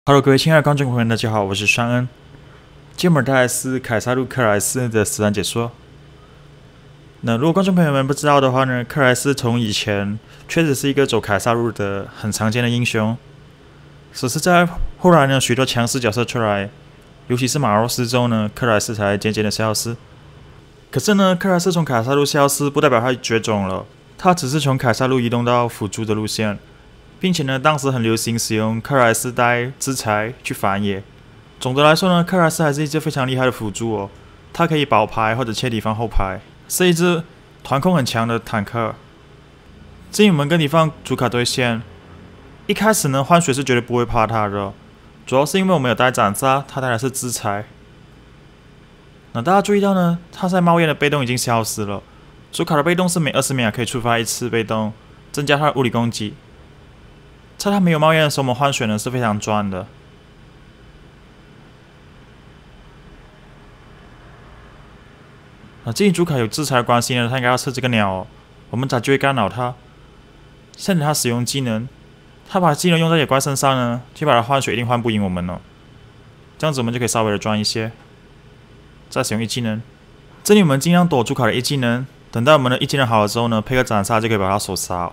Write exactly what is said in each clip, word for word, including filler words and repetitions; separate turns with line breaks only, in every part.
Hello，各位亲爱的观众朋友们，大家好，我是尚恩。今天我们带来是凯撒路克莱斯的实战解说。那如果观众朋友们不知道的话呢，克莱斯从以前确实是一个走凯撒路的很常见的英雄，只是在后来呢，许多强势角色出来，尤其是马罗斯之后呢，克莱斯才渐渐的消失。可是呢，克莱斯从凯撒路消失，不代表他绝种了，他只是从凯撒路移动到辅助的路线。并且呢，当时很流行使用克莱斯带制裁去反野。总的来说呢，克莱斯还是一只非常厉害的辅助哦，它可以保牌或者切敌方后排，是一只团控很强的坦克。至于我们跟敌方主卡对线，一开始呢，换血是绝对不会怕他的，主要是因为我们有带斩杀，他带来是制裁。那大家注意到呢，他在冒烟的被动已经消失了，主卡的被动是每二十秒可以触发一次被动，增加他的物理攻击。在他没有冒烟的时候，我们换血呢是非常赚的。那至于主卡有制裁的关系呢，他应该要吃这个鸟哦，我们咋就会干扰他？限制他使用技能，他把技能用在野怪身上呢，就把他换血一定换不赢我们了。这样子我们就可以稍微的赚一些。再使用一技能，这里我们尽量躲主卡的一技能，等到我们的一技能好了之后呢，配个斩杀就可以把他手杀。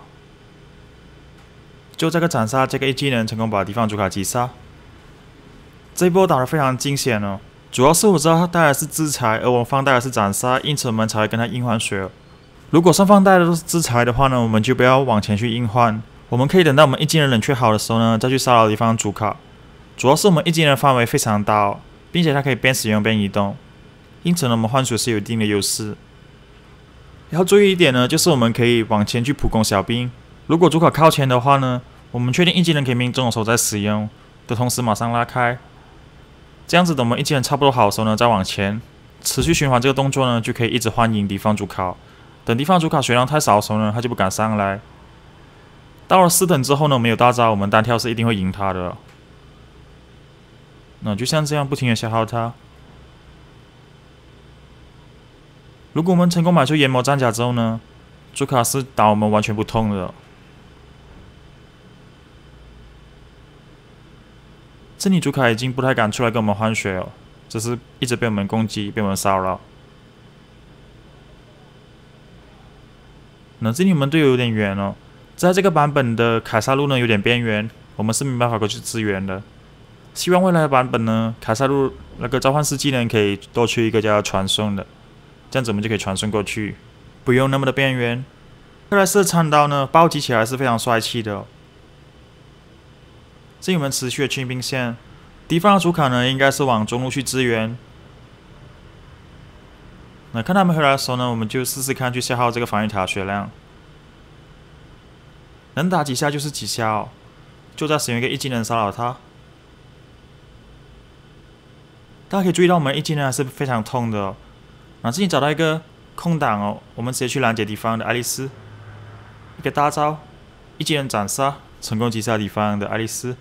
就这个斩杀，这个一技能成功把敌方主卡击杀。这一波打得非常惊险哦，主要是我知道他带来是制裁，而我方带来是斩杀，因此我们才会跟他硬换血。如果双方带的都是制裁的话呢，我们就不要往前去硬换，我们可以等到我们一技能冷却好的时候呢，再去骚扰敌方主卡。主要是我们一技能的范围非常大哦，并且它可以边使用边移动，因此呢，我们换血是有一定的优势。要注意一点呢，就是我们可以往前去普攻小兵。如果主卡靠前的话呢，我们确定一技能可以命中的时候再使用，的同时马上拉开。这样子等我们一技能差不多好的时候呢，再往前持续循环这个动作呢，就可以一直欢迎敌方主卡。等敌方主卡血量太少的时候呢，他就不敢上来。到了四等之后呢，我们有大招，我们单挑是一定会赢他的。那就像这样不停的消耗他。如果我们成功买出研磨战甲之后呢，主卡是打我们完全不痛的。这里主卡已经不太敢出来跟我们换血了，只是一直被我们攻击，被我们骚扰。那这里我们队友有点远哦，在这个版本的凯撒路呢有点边缘，我们是没办法过去支援的。希望未来的版本呢，凯撒路那个召唤师技能可以多出一个叫传送的，这样子我们就可以传送过去，不用那么的边缘。克莱斯的餐刀呢，暴击起来是非常帅气的哦。这里我们持续的清兵线，敌方的主卡呢应该是往中路去支援。那看他们回来的时候呢，我们就试试看去消耗这个防御塔血量，能打几下就是几下哦，就再使用一个一技能骚扰他。大家可以注意到我们一技能还是非常痛的哦。那这里找到一个空档哦，我们直接去拦截敌方的爱丽丝，一个大招，一技能斩杀，成功击杀敌方的爱丽丝。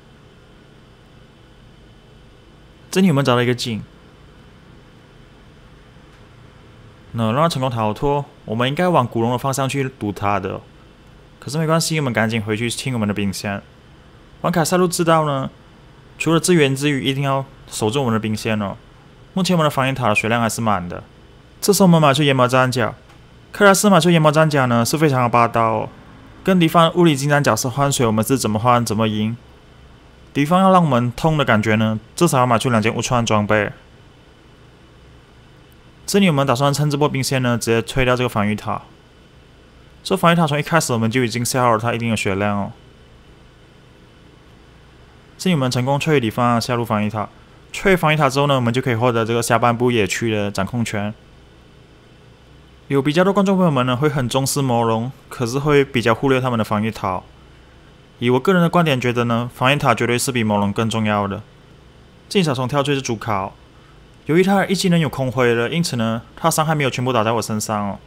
这里我们找到一个井，那让他成功逃脱。我们应该往古龙的方向去堵他的，可是没关系，我们赶紧回去清我们的兵线。玩凯撒路知道呢，除了支援之余，一定要守住我们的兵线哦。目前我们的防御塔的血量还是满的。这时候我们买出研磨战甲，克莱斯买出研磨战甲呢是非常的霸道哦。跟敌方物理近战角色换水，我们是怎么换怎么赢。敌方要让我们痛的感觉呢，至少要买出两件无穿装备。这里我们打算趁这波兵线呢，直接推掉这个防御塔。这防御塔从一开始我们就已经消耗了它一定的血量哦。这里我们成功摧毁敌方下路防御塔，摧毁防御塔之后呢，我们就可以获得这个下半部野区的掌控权。有比较多观众朋友们呢会很重视魔龙，可是会比较忽略他们的防御塔。以我个人的观点觉得呢，防御塔绝对是比魔龙更重要的。这里小虫跳出是主卡哦，由于他的一技能有空挥了，因此呢，他伤害没有全部打在我身上哦。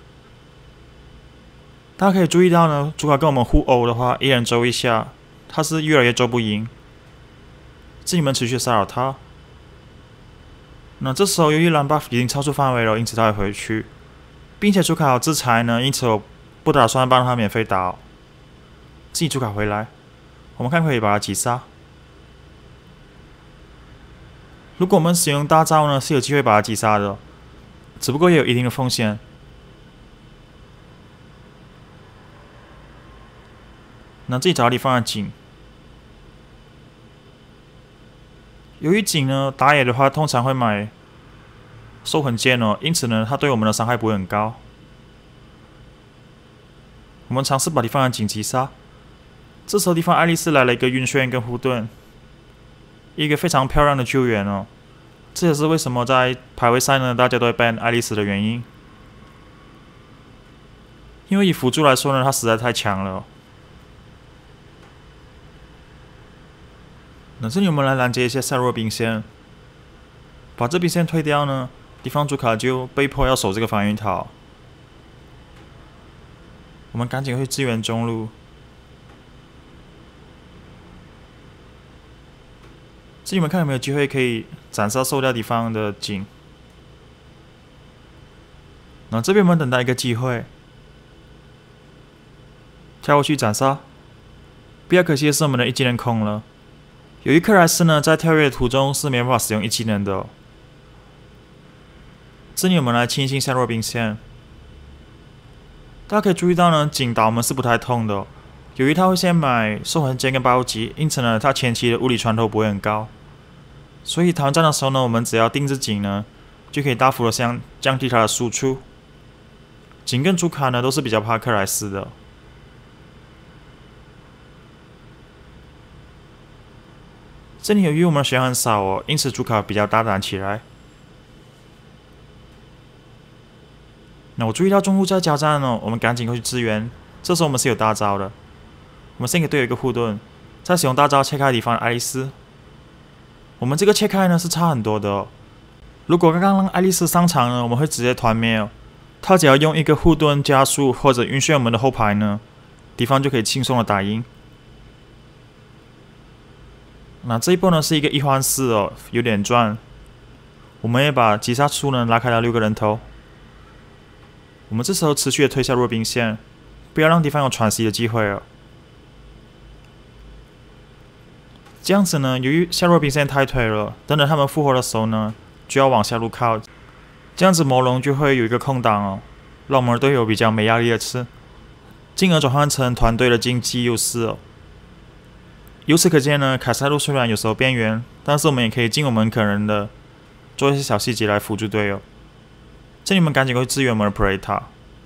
大家可以注意到呢，主卡跟我们互殴的话，一人周一下，他是越来越周不赢。这里我们持续骚扰他。那这时候由于蓝 buff 已经超出范围了，因此他会回去，并且主卡有制裁呢，因此我不打算帮他免费打哦。自己主卡回来，我们看可以把他击杀。 如果我们使用大招呢，是有机会把它击杀的，只不过也有一定的风险。那自己找到地方的井，由于井呢打野的话，通常会买兽痕剑哦，因此呢，它对我们的伤害不会很高。我们尝试把敌方的井击杀，这时候敌方爱丽丝来了一个晕眩跟护盾，一个非常漂亮的救援哦。这也是为什么在排位赛呢，大家都会 ban 爱丽丝的原因。因为以辅助来说呢，它实在太强了。那这里我们来拦截一下下路兵线，把这兵线推掉呢，敌方主卡就被迫要守这个防御塔。我们赶紧去支援中路。这里你们看有没有机会可以斩杀收掉敌方的井？那这边我们等待一个机会，跳过去斩杀。比较可惜的是，我们的一技能空了。由于克莱斯呢在跳跃的途中是没办法使用一技能的、哦。这里我们来清清下路兵线。大家可以注意到呢，井打我们是不太痛的、哦，由于他会先买兽痕剑跟暴击，因此呢，他前期的物理穿透不会很高。所以团战的时候呢，我们只要定制井呢，就可以大幅的降降低它的输出。井跟主卡呢都是比较怕克莱斯的。这里由于我们的血量很少哦，因此主卡比较大胆起来。那我注意到中路在交战哦，我们赶紧过去支援。这时候我们是有大招的，我们先给队友一个护盾，再使用大招切开敌方的爱丽丝。我们这个切开呢是差很多的哦。如果刚刚让爱丽丝上场呢，我们会直接团灭哦。他只要用一个护盾加速或者晕眩我们的后排呢，敌方就可以轻松的打赢。那这一波呢是一个一换四哦，有点赚。我们也把击杀数呢拉开了六个人头。我们这时候持续的推下弱兵线，不要让敌方有喘息的机会哦。这样子呢，由于下路兵线太推了，等等他们复活的时候呢，就要往下路靠，这样子魔龙就会有一个空档哦，让我们的队友比较没压力的吃，进而转换成团队的经济优势哦。由此可见呢，凯撒路虽然有时候边缘，但是我们也可以尽我们可能的做一些小细节来辅助队友。这里你们赶紧过去支援我们的 Preta。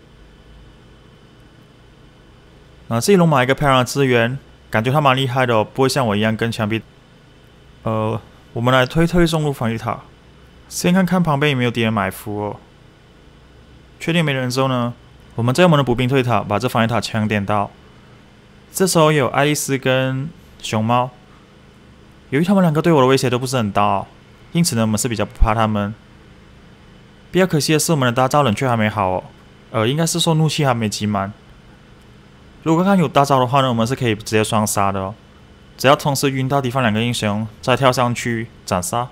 那这里龙马一个漂亮的支援。感觉他蛮厉害的哦，不会像我一样跟墙壁。呃，我们来推推中路防御塔，先看看旁边有没有敌人埋伏哦。确定没人之后呢，我们再用我们的补兵推塔，把这防御塔强点到。这时候有爱丽丝跟熊猫，由于他们两个对我的威胁都不是很大、哦，因此呢，我们是比较不怕他们。比较可惜的是，我们的大招冷却还没好哦，呃，应该是说怒气还没集满。如果刚刚有大招的话呢，我们是可以直接双杀的哦。只要同时晕到敌方两个英雄，再跳上去斩杀。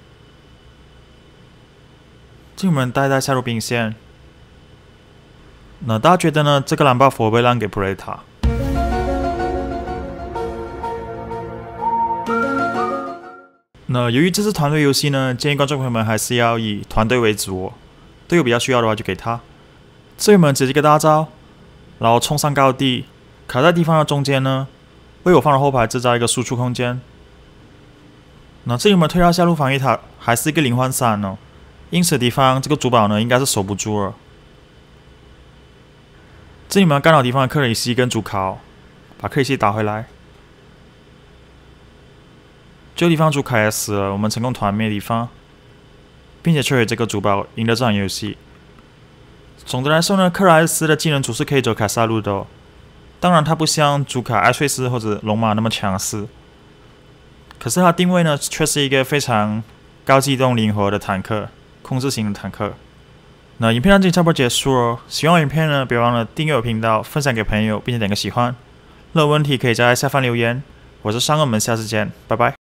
这我们带带下路兵线。那大家觉得呢？这个蓝 buff 会不会让给 Preta？ 那由于这是团队游戏呢，建议观众朋友们还是要以团队为主哦。队友比较需要的话就给他。这里我们直接一个大招。然后冲上高地，卡在敌方的中间呢，为我方的后排制造一个输出空间。那这里我们推到下路防御塔还是一个零换三哦，因此敌方这个主堡呢应该是守不住了。这里我们要干扰敌方的克里希跟主考，把克里希打回来。就敌方主卡也死了，我们成功团灭敌方，并且摧毁这个主堡，赢得这场游戏。总的来说呢，克莱斯的技能组是可以走凯撒路的、哦，当然他不像主卡艾瑞斯或者龙马那么强势，可是他定位呢却是一个非常高机动灵活的坦克，控制型的坦克。那影片到这里差不多结束了，喜欢影片呢别忘了订阅我频道，分享给朋友，并且点个喜欢。任何问题可以在下方留言，我是尚恩，我们下次见，拜拜。